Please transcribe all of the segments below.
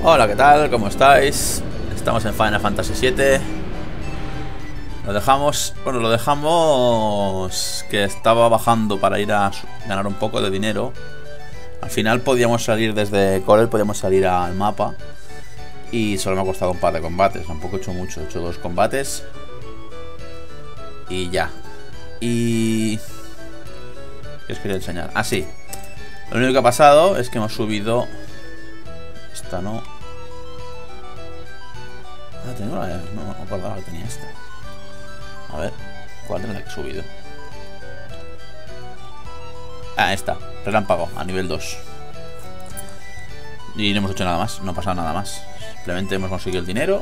Hola, ¿qué tal? ¿Cómo estáis? Estamos en Final Fantasy VII. Lo dejamos que estaba bajando para ir a ganar un poco de dinero. Al final podíamos salir desde Corel, podíamos salir al mapa. Y solo me ha costado un par de combates. Tampoco he hecho mucho, he hecho 2 combates. Y ya. Y... ¿qué os quería enseñar? Ah, sí. Lo único que ha pasado es que hemos subido... esta no... ah, tengo la... no me acordaba que tenía esta. A ver, ¿cuál es la que he subido? Ah, esta, relámpago, a nivel 2. Y no hemos hecho nada más, no ha pasado nada más. Simplemente hemos conseguido el dinero.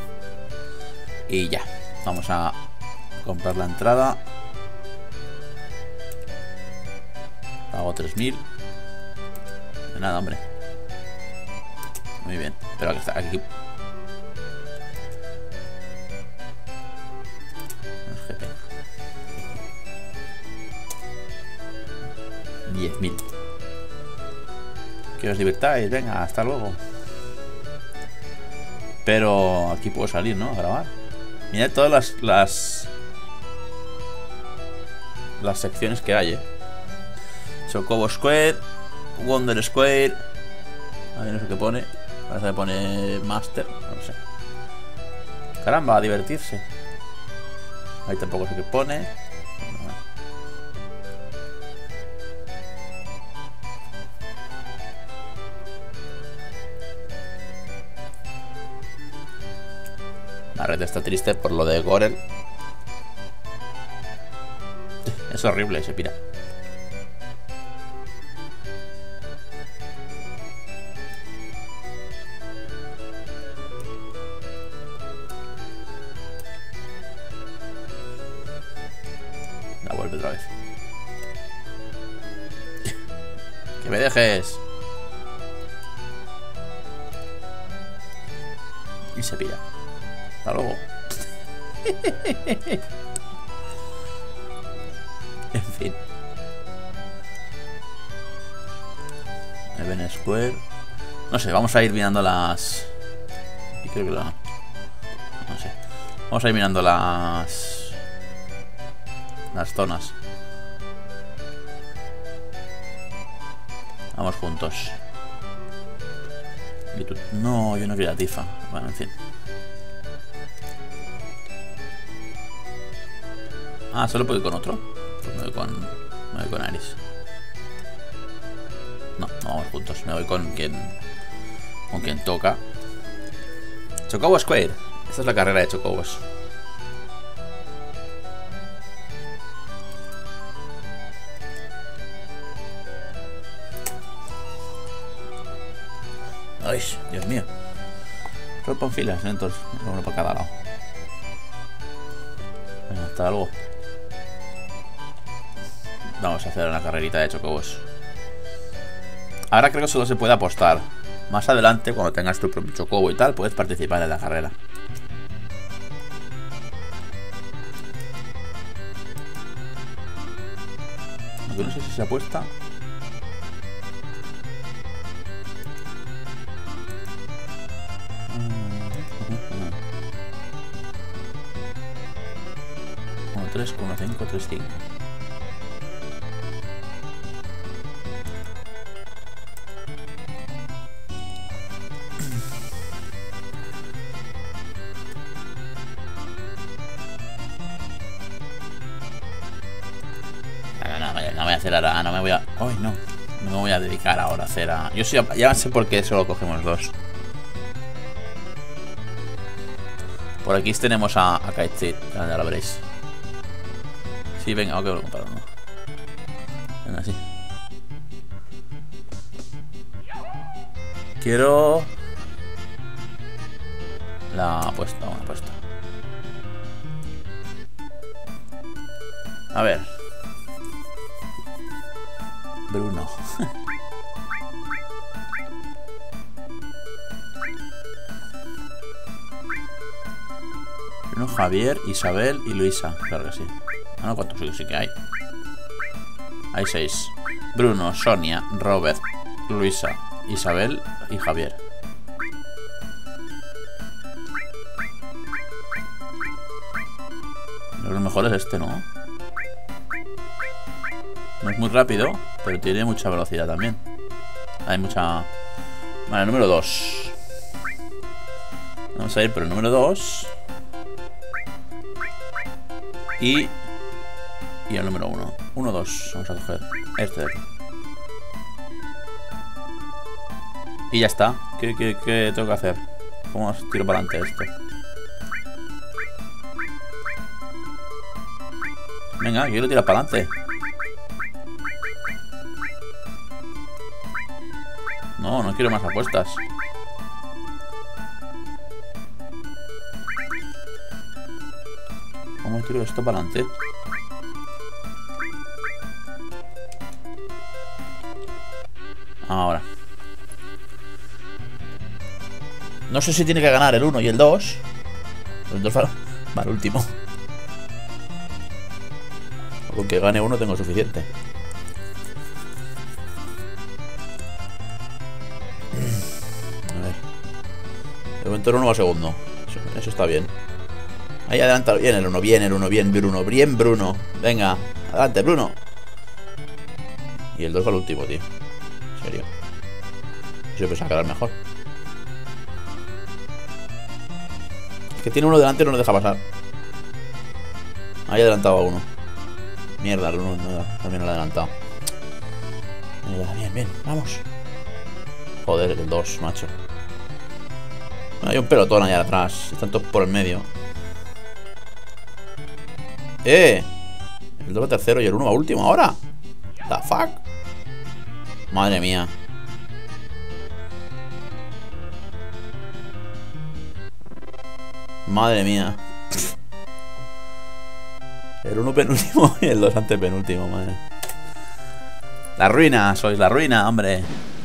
Y ya, vamos a comprar la entrada. Pago 3000. De nada, hombre. Muy bien, pero aquí está, aquí. 10.000. Que os divirtáis, venga, hasta luego. Pero aquí puedo salir, ¿no? A grabar. Mirad todas las secciones que hay, Chocobo Square, Wonder Square. A ver, no sé qué pone. Parece que pone Master, no sé. Caramba, a divertirse. Ahí tampoco sé qué pone. La red está triste por lo de Gorel. Es horrible, se pira. La vuelve otra vez. ¡Que me dejes! Y se pira. Hasta luego. En fin. Even Square. No sé, vamos a ir mirando las... y creo que no sé. Vamos a ir mirando las zonas. Vamos juntos. ¿Y tú? No, yo no quiero a Tifa. Bueno, en fin. Ah, ¿solo puedo ir con otro? Pues me voy con Aris. No, no vamos juntos. Me voy con quien toca. Chocobo Square. Esta es la carrera de Chocobos. Ay, Dios mío. Solo pon filas, entonces. Uno para cada lado. Venga, hasta luego. Vamos a hacer una carrerita de chocobos. Ahora creo que solo se puede apostar. Más adelante, cuando tengas tu propio chocobo y tal, puedes participar en la carrera. Aunque no sé si se apuesta. Como 3, 5, 3, 5. No voy a hacer ahora, no me voy a... ¡ay, no! No me voy a dedicar ahora a hacer a... yo sí, ya sé por qué solo cogemos 2. Por aquí tenemos a Kite, ya lo veréis. Sí, venga, ok, voy a comprar uno. Venga, sí. Quiero... la apuesta, una apuesta. A ver. Bruno. Bruno, Javier, Isabel y Luisa. Claro que sí. Ah, no, ¿cuántos sí que hay? Hay 6. Bruno, Sonia, Robert, Luisa, Isabel y Javier. mejor es este, ¿no? No es muy rápido, pero tiene mucha velocidad también. Hay mucha... Vale, el número 2. Vamos a ir por el número 2. Y el número 1. 1, 2. Vamos a coger este de aquí. Y ya está. ¿Qué tengo que hacer? ¿Cómo tiro para adelante esto? Venga, quiero tirar para adelante. No quiero más apuestas. ¿Cómo tiro esto para adelante? Ahora. No sé si tiene que ganar el 1 y el 2. El 2 va al último. Con que gane uno tengo suficiente. A ver. De momento el 1 va segundo. Eso está bien. Ahí adelanta bien el 1. Bien el 1. Bien Bruno. Bien Bruno. Venga. Adelante Bruno. Y el 2 va al último, tío. En serio. Yo pensaba que era el mejor. Es que tiene uno delante y no lo deja pasar. Ahí adelantado a uno. Mierda, el 1 también lo ha adelantado. Bien, vamos. Joder, el 2, macho. Hay un pelotón allá atrás. Están todos por el medio. El 2 va tercero y el 1 va último ahora. The fuck. Madre mía. Madre mía. El 1 penúltimo y el 2 antepenúltimo, madre. La ruina, sois la ruina, hombre.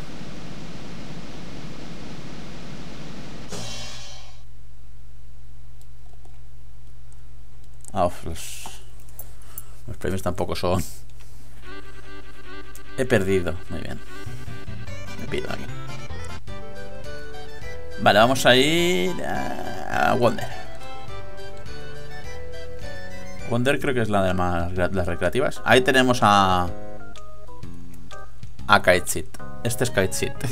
Los premios tampoco son. He perdido, muy bien. Me pido aquí. Vale, vamos a ir a Wonder. Wonder creo que es la de las recreativas. Ahí tenemos a Kite Seat. Este es Kite Seat.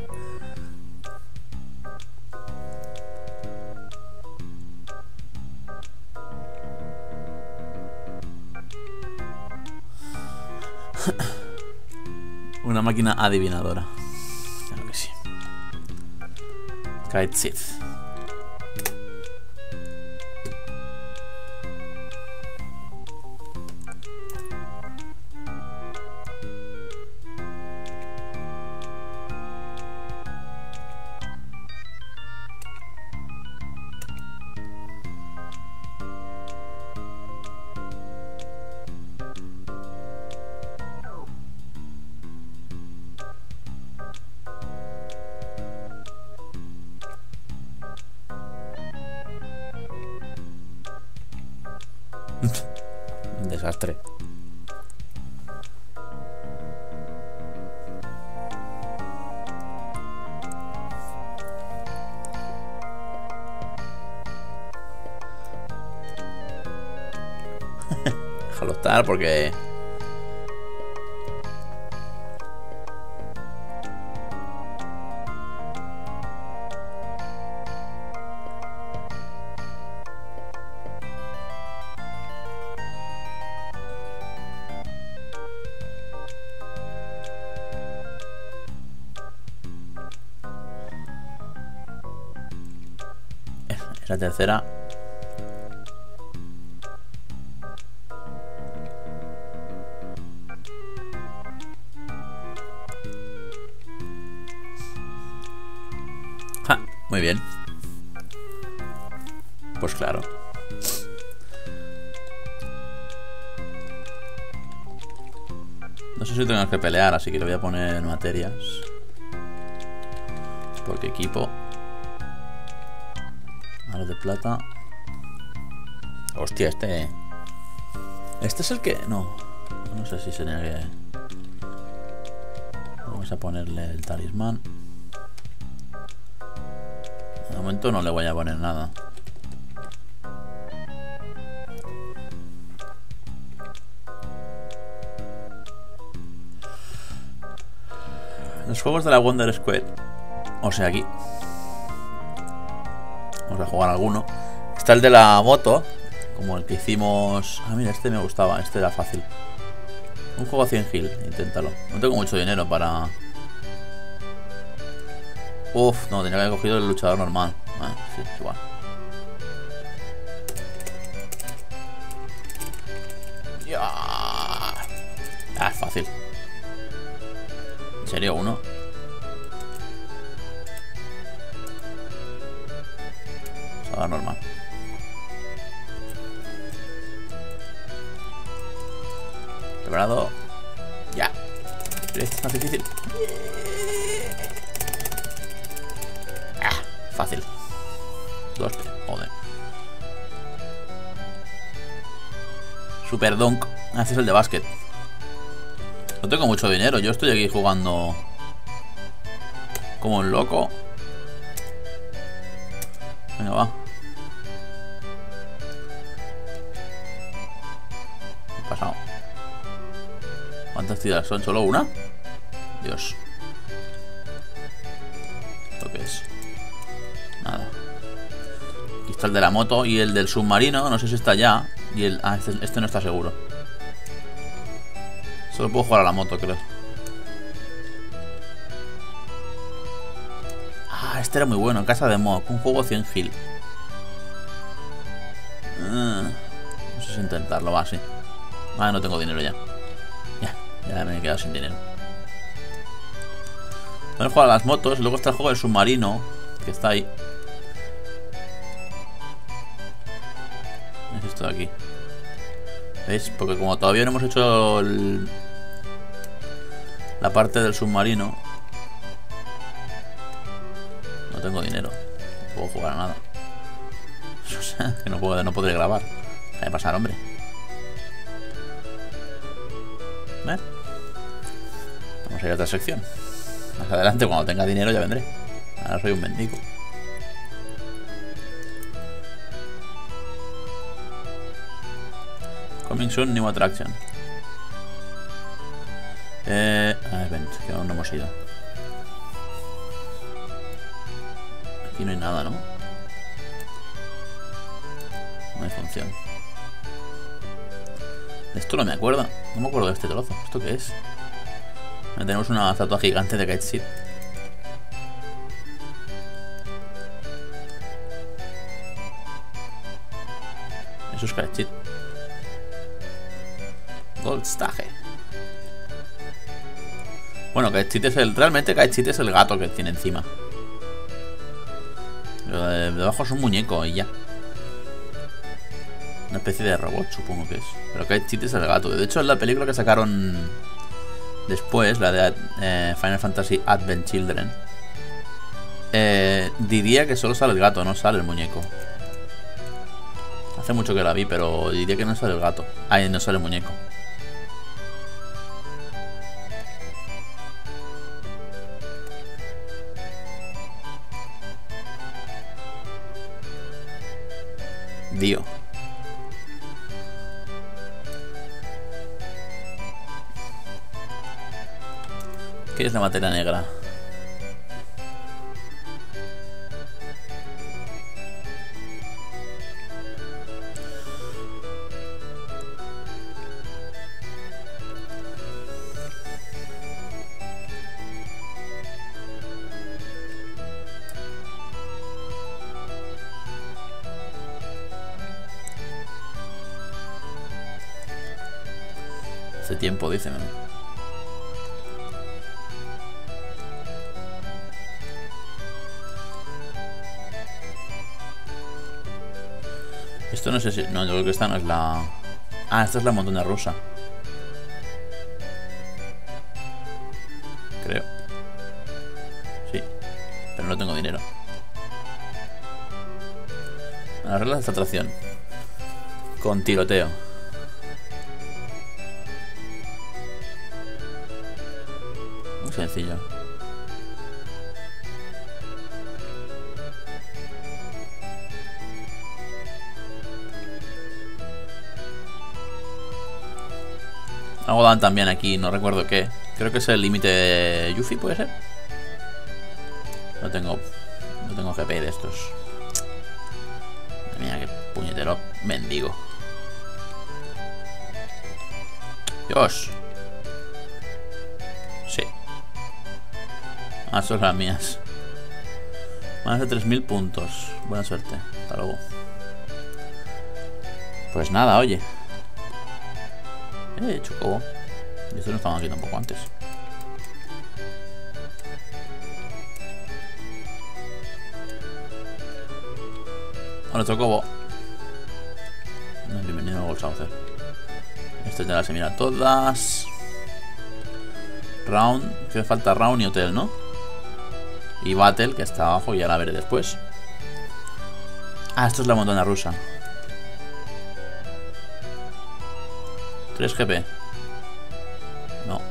Una máquina adivinadora. Claro que sí. Kite Seat. Un desastre. Déjalo estar porque... la tercera. Ja, muy bien. Pues claro. No sé si tengo que pelear, así que le voy a poner en materias. Porque equipo. Ahora de plata. Hostia, este es el que... No sé si sería que... Vamos a ponerle el talismán. De momento no le voy a poner nada. Los juegos de la Wonder Square. O sea, aquí vamos a jugar alguno. Está el de la moto, como el que hicimos. Ah, mira, este me gustaba, este era fácil. Un juego a 100 Hill, inténtalo. No tengo mucho dinero para... Uf, no, tenía que haber cogido el luchador normal. Ah, sí, es igual. Ya. Ah, es fácil. ¿En serio uno? Luchador normal. ¿Preparado? Ya. Pero este es más difícil. Fácil. 2, joder. Super Dunk. Ah, este es el de básquet. No tengo mucho dinero. Yo estoy aquí jugando como un loco. Venga, va. ¿Qué ha pasado? ¿Cuántas tiras son? ¿Solo una? Dios. ¿Esto qué es? Nada. Aquí está el de la moto y el del submarino. No sé si está ya. Y el... Ah, este no está seguro. Solo puedo jugar a la moto, creo. Ah, este era muy bueno. En casa de Mock. Un juego 100 Hill. No sé si intentarlo. Va, sí. Ah, no tengo dinero ya. Ya me he quedado sin dinero. Voy a jugar a las motos. Luego está el juego del submarino, que está ahí. Es esto de aquí. ¿Veis? Porque como todavía no hemos hecho la parte del submarino, no tengo dinero. No puedo jugar a nada. O sea, que no podré grabar. Déjame pasar, hombre. ¿Ves? Vamos a ir a otra sección. Más adelante, cuando tenga dinero, ya vendré. Ahora soy un mendigo. Coming soon, new attraction. Event, que aún no hemos ido. Aquí no hay nada, ¿no? No hay función. De esto no me acuerdo. No me acuerdo de este trozo. ¿Esto qué es? Tenemos una estatua gigante de Kite Seed. Eso es Kite Seed. Goldstage. Bueno, Kite Seed es el... Realmente Kite Seed es el gato que tiene encima. Lo de debajo es un muñeco y ya. Una especie de robot, supongo que es. Pero Kite Seed es el gato. De hecho, en la película que sacaron después, la de Final Fantasy Advent Children, diría que solo sale el gato, no sale el muñeco. Hace mucho que la vi, pero diría que no sale el gato. Ahí no sale el muñeco. Dio. ¿Qué es la materia negra? Hace tiempo, dicen. Esto no sé si... No, yo creo que esta no es la... Ah, esta es la montaña rusa. Creo. Sí. Pero no tengo dinero. Las reglas de esta atracción. Con tiroteo. Muy sencillo. Algo dan también aquí, no recuerdo qué. Creo que es el límite de Yuffie, ¿puede ser? No tengo GP de estos. Mira qué puñetero mendigo. Dios. Sí. Ah, son las mías. Más de 3000 puntos. Buena suerte. Hasta luego. Pues nada, oye. Chocobo. Y estos no estaban aquí tampoco antes. Hola, Chocobo. Bienvenido a Goldsaucer. Esto ya se mira todas. Round. Que falta Round y Hotel, ¿no? Y Battle, que está abajo, y ya la veré después. Ah, esto es la montaña rusa. 3 GP. No.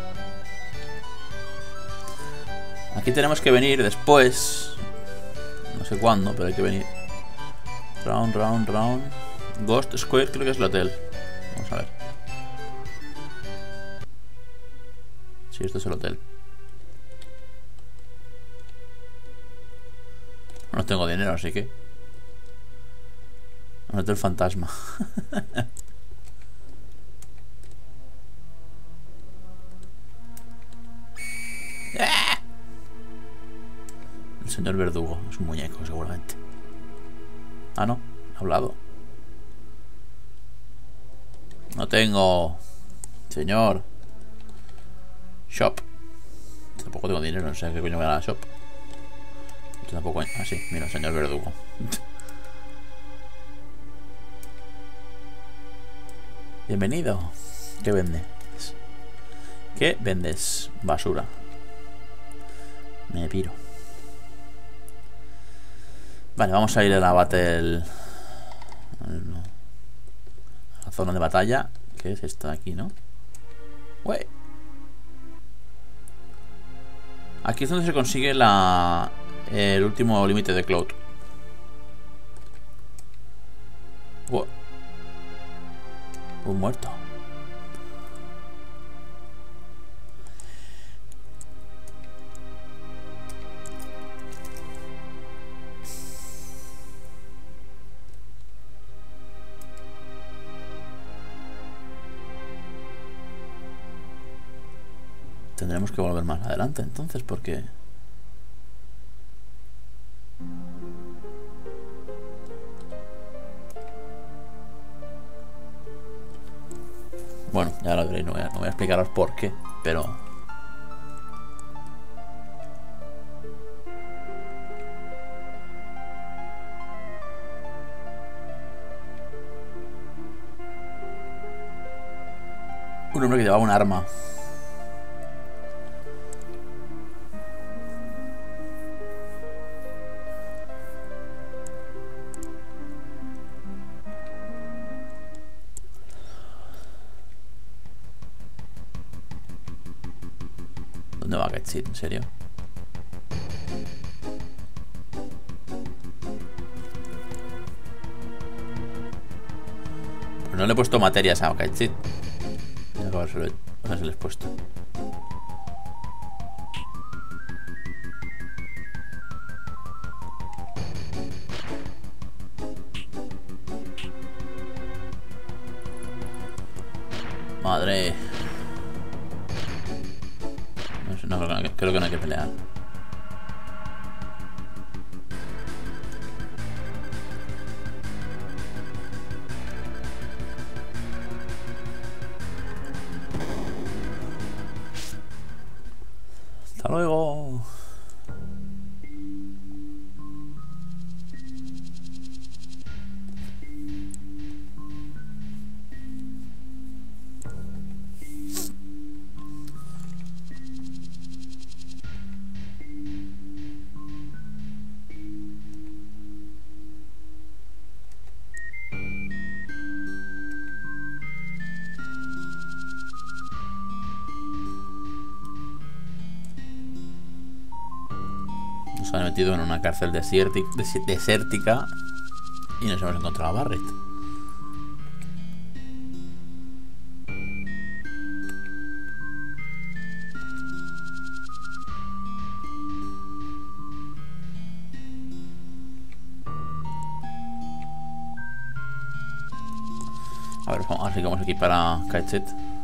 Aquí tenemos que venir después. No sé cuándo, pero hay que venir. Round. Ghost Square creo que es el hotel. Vamos a ver. Sí, esto es el hotel. No tengo dinero, así que... Un hotel fantasma. El señor verdugo. Es un muñeco, seguramente. Ah, no. Ha hablado. No tengo... Señor. Shop. Tampoco tengo dinero, no sé qué coño me da la shop. Tampoco... Ah, sí, mira, señor verdugo. Bienvenido. ¿Qué vendes? ¿Qué vendes? Basura. Me piro. Vale, vamos a ir a la battle. A la zona de batalla. Que es esta de aquí, ¿no? Ué. Aquí es donde se consigue el último límite de Cloud. Wow. Un muerto. Tendremos que volver más adelante entonces, porque... Bueno, ya lo veréis, no voy a explicaros por qué, pero... Un hombre que llevaba un arma. ¿Dónde va Ketsit? ¿En serio? Pues no le he puesto materias a Ketsit. Tengo que haberse les puesto. Madre. No, creo que no hay que pelear. Hasta luego. Nos han metido en una cárcel desértica y nos hemos encontrado a Barret. ver, así que vamos aquí para Kaichit.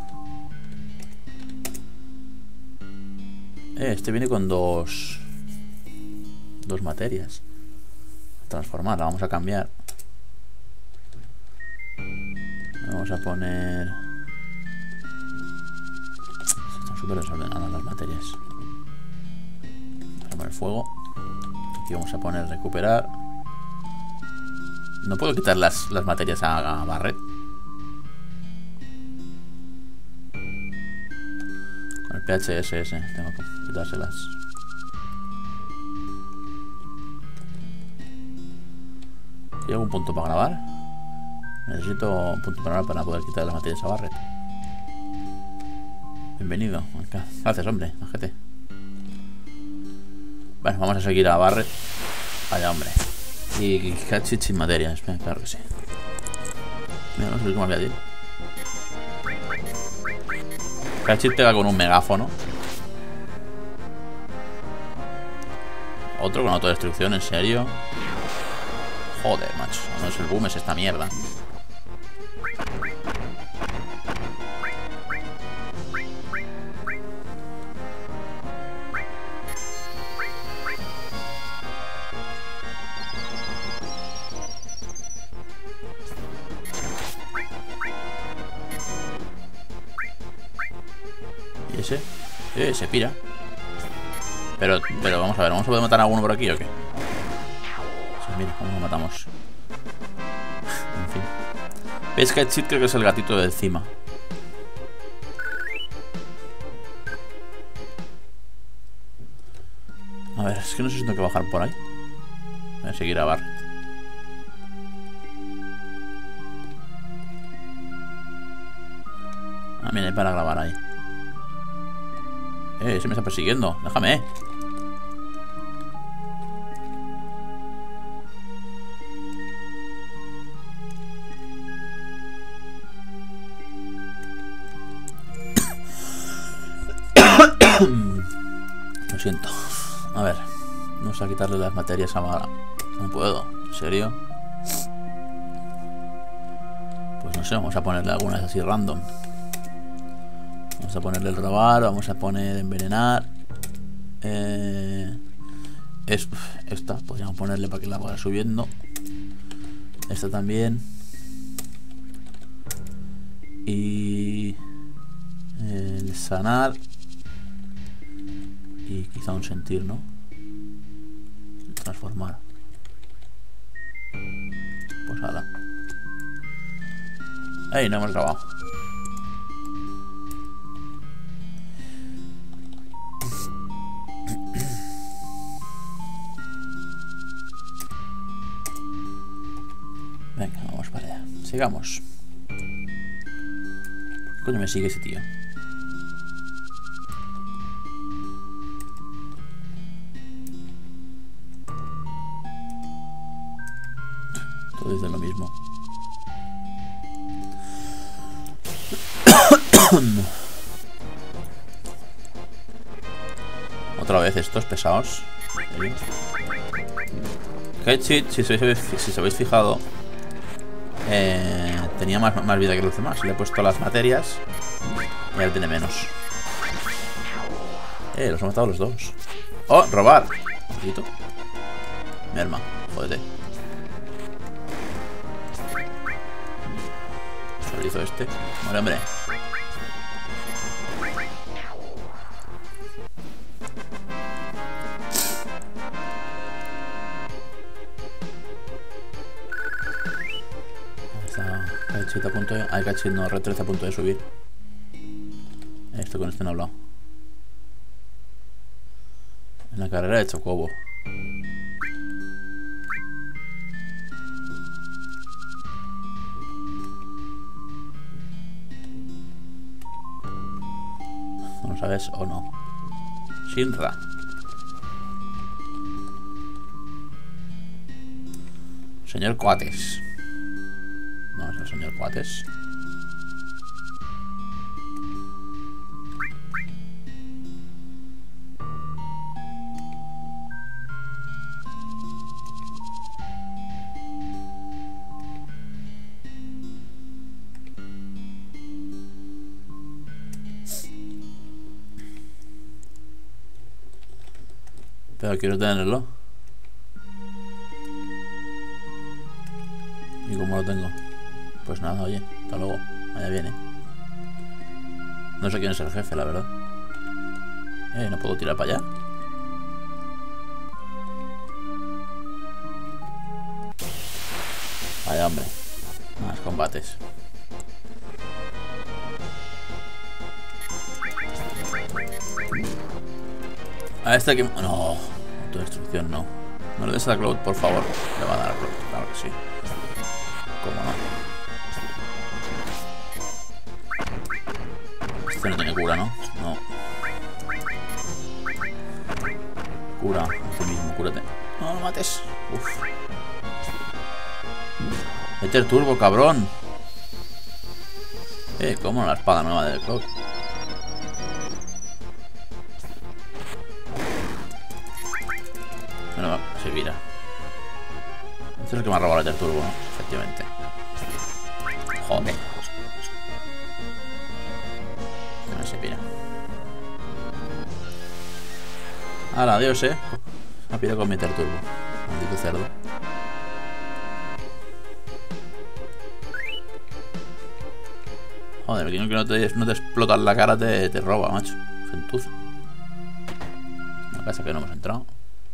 Este viene con dos materias. Transformar, la vamos a cambiar. Vamos a poner... Están súper desordenadas las materias. Vamos a poner fuego. Aquí vamos a poner recuperar. No puedo quitar las materias a Barret. Con el PHSS tengo que quitárselas. ¿Hay algún punto para grabar? Necesito un punto para grabar para poder quitar las materias a Barret. Bienvenido. Gracias, hombre. Majete. Bueno, vamos a seguir a Barret. Vaya, hombre. Y Kaichit sin materias. Claro que sí. Mira, no sé cómo había dicho. Kaichit pega con un megáfono. Otro con autodestrucción, ¿en serio? Joder, macho. No es el boom, es esta mierda. ¿Y ese? Se pira. Pero vamos a ver, ¿vamos a poder matar a alguno por aquí o qué? Sí, mira, ¿cómo lo matamos? En fin. ¿Veis que Kaichit creo que es el gatito de encima? A ver, es que no sé si tengo que bajar por ahí. Voy a seguir a Barret. Ah, mira, hay para grabar ahí. Se me está persiguiendo. Déjame. Lo siento. A ver. Vamos a quitarle las materias a Mara. No puedo. ¿En serio? Pues no sé, vamos a ponerle algunas así random. Vamos a ponerle el robar, vamos a poner envenenar. Esta, podríamos ponerle para que la vaya subiendo. Esta también. Y el sanar. Y quizá un sentir, ¿no? Transformar. Pues hala. ¡Ey! No hemos grabado. Venga, vamos para allá. Sigamos. ¿Por qué coño me sigue ese tío? Todo dice lo mismo. Otra vez estos pesados. Kaichit, si os habéis fijado, tenía más vida que los demás. Le he puesto las materias y ahora tiene menos. Los he matado los dos. ¡Oh! ¡Robar! Un poquito. Merma, jódete. Solo hizo este. Vale, hombre. Kaichit a punto de... Kaichit no, Red 13 a punto de subir. Esto con este no he hablado. En la carrera de Chocobo. ¿No lo sabes o no? Shinra. Señor Coates. No es el señor Coates. Pero quiero tenerlo. ¿Y cómo lo tengo? Pues nada, oye, hasta luego. Allá viene. No sé quién es el jefe, la verdad. ¿No puedo tirar para allá? Vaya, hombre. Más combates. A este que... No. Autodestrucción no. No le des a Cloud, por favor. Le va a dar a Cloud, claro que sí. ¿Cómo no? Este no tiene cura, ¿no? No. Cura. Tú mismo, cúrate. No lo mates. Uf. Mete el turbo, cabrón. ¿Cómo la espada nueva del Cloud? Bueno, se vira. Este es el que me ha robado el turbo, ¿no? Efectivamente. Joder. No se pira. Ahora, adiós, Me pira con meter turbo. Maldito cerdo. Joder, que no te explotas la cara te roba, macho. Gentuza. Una casa que no hemos entrado.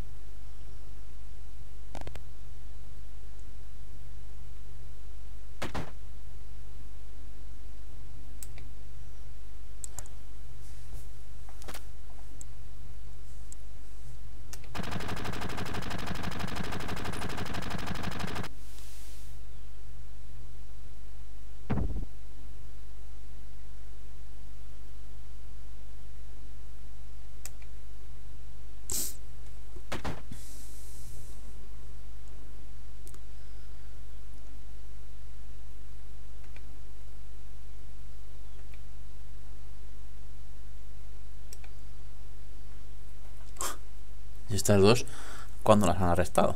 Y estas dos, ¿cuándo las han arrestado?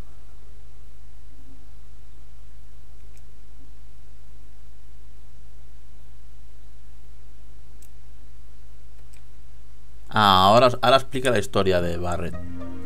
Ah, ahora explica la historia de Barret.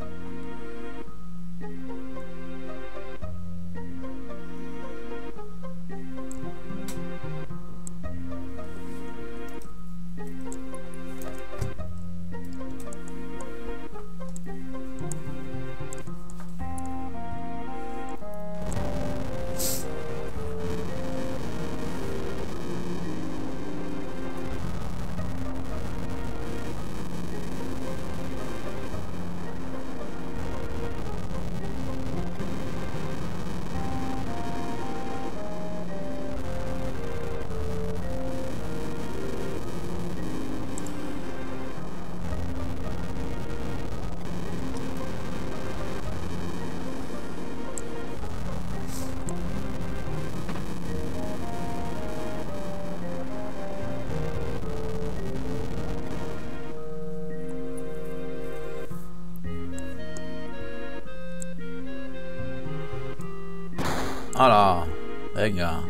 ¡Hala! Venga.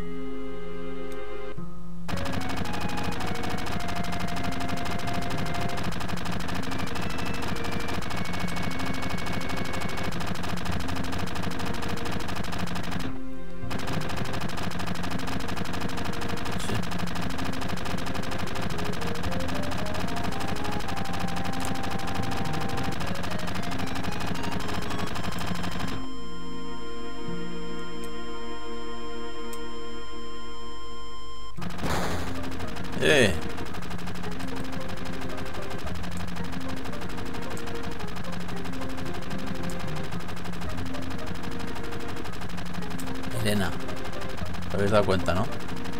Elena. ¿Te habéis dado cuenta, no?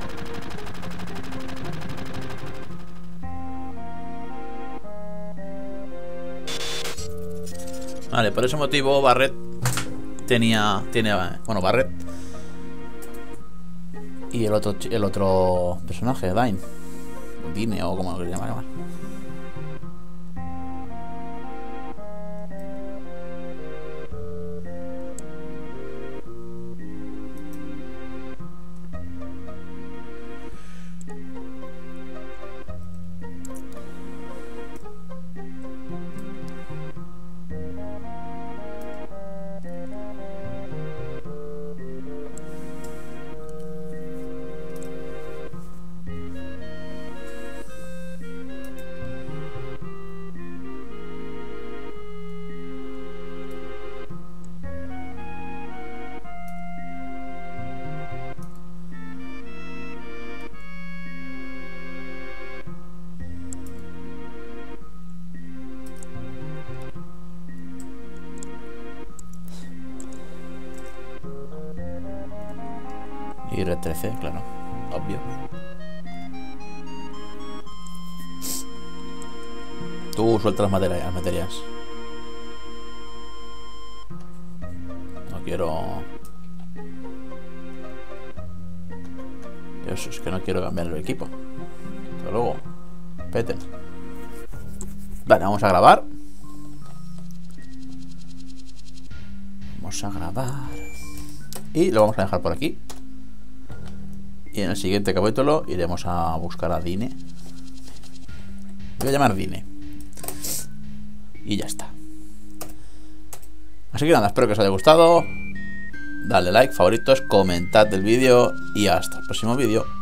Vale, por ese motivo Barret bueno, Barret y el otro personaje, Dine o como lo quería llamar. Y red 13, claro. Obvio. Tú suelta las materias. No quiero... Eso es que no quiero cambiar el equipo. Hasta luego. Peten. Vale, vamos a grabar. Vamos a grabar. Y lo vamos a dejar por aquí. Y en el siguiente capítulo iremos a buscar a Dine. Voy a llamar Dine. Y ya está. Así que nada, espero que os haya gustado. Dale like, favoritos, comentad el vídeo y hasta el próximo vídeo.